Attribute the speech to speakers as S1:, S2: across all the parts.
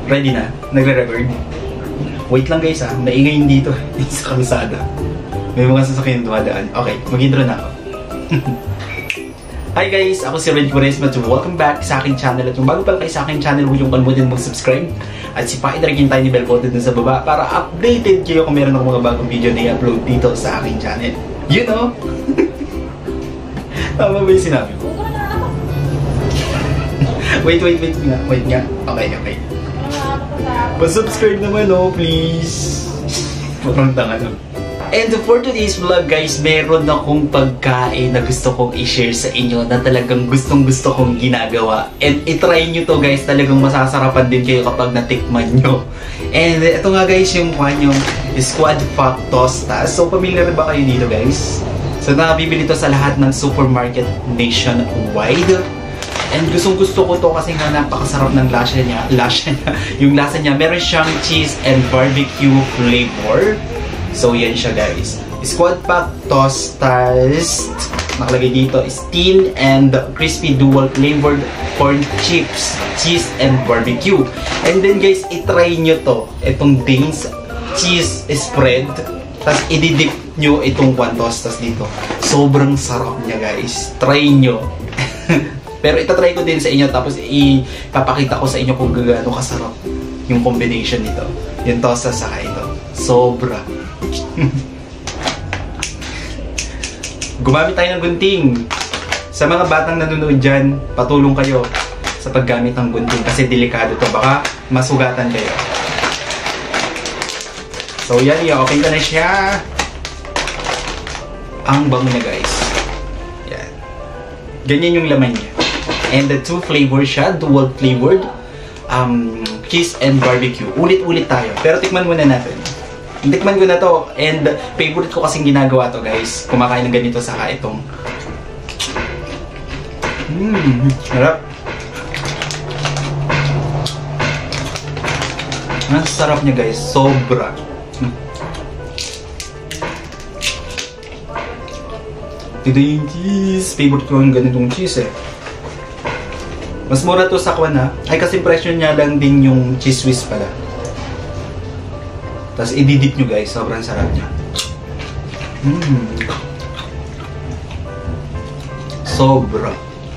S1: Ready na? Nagre-record? Wait lang guys maingay dito sa kalsada. May mga sasakyan dumadaan. Okay, mag-intro na ako. Hi guys! Ako si Red Quaresma at welcome back sa aking channel. At yung bago pala kayo sa aking channel, huwag yung kalimutan mag-subscribe. At sipain na rin yung tiny bell button dun sa baba para updated kayo kung meron akong mga bagong video na i-upload dito sa aking channel. You know? Tama ba yung sinabi ko? Wait nga. Okay. Pa-subscribe naman please. Parang tanga na. And for today's vlog guys, meron akong pagkain na gusto kong i-share sa inyo na talagang gustong-gusto kong ginagawa. And itry nyo to guys, talagang masasarapan din kayo kapag natikman nyo. And ito nga guys yung Squad Pack Tostas. So familiar ba kayo dito guys? So nakabibili to sa lahat ng supermarket nationwide. And gustong-gusto ko to kasi nga napakasarap ng lasa niya. Yung lasa niya, meron siyang cheese and barbecue flavor. So yan siya guys. Squad Pack Tostas. Nakalagay dito, steamed and crispy dual flavored corn chips, cheese and barbecue. And then guys, itry nyo to. Itong Danes cheese spread. Tapos ididip nyo itong one tostas dito. Sobrang sarap niya guys. Try nyo. Pero itatry ko din sa inyo tapos ipapakita ko sa inyo kung gaano kasarap yung combination nito. Yung tostas saka ito. Sobra. Gumamit tayo ng gunting. Sa mga batang nanonood dyan, patulong kayo sa paggamit ng gunting kasi delikado to. Baka masugatan kayo. So yan, i-open ko na siya. Ang bango niya guys. Yan. Ganyan yung laman niya. And the two flavors siya, dual flavored, cheese and barbecue. Ulit-ulit tayo. Pero tikman muna natin. Tikman ko na to. And favorite ko kasing ginagawa to guys. Kumakain ng ganito saka itong sarap. Ang sarap niya guys. Sobra. Ito yung cheese. Favorite ko yung ganitong cheese Mas mura to sa Kwan Ay kasi presyo niya lang din yung cheese whiz pala. Tapos ididip nyo guys. Sobrang sarap niya. Sobra.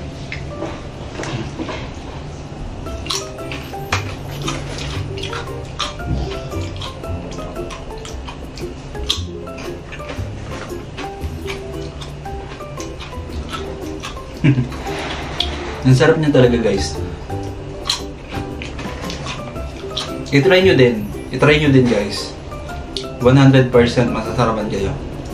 S1: Ang sarap niya talaga guys. I-try nyo din. I-try nyo din guys. 100% masasarapan kayo.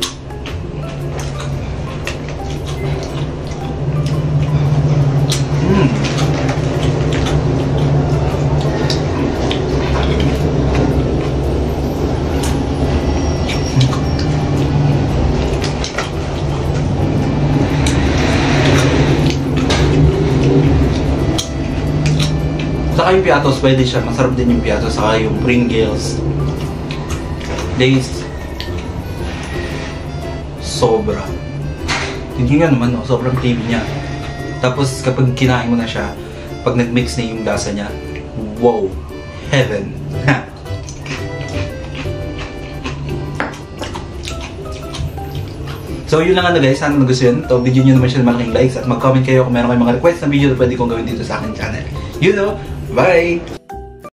S1: Saka yung piatos, pwede siya. Masarap din yung piatos. Saka yung Pringles. Days. Sobra. Hindi nga naman, sobrang creamy niya. Tapos kapag kinain mo na siya, pag nag-mix na yung lasa niya, wow! Heaven! So yun lang guys, sana nagustuhan to video nyo naman siya ng malaking likes at mag-comment kayo kung meron kayong mga request na video na pwede kong gawin dito sa akin channel. You know, bye!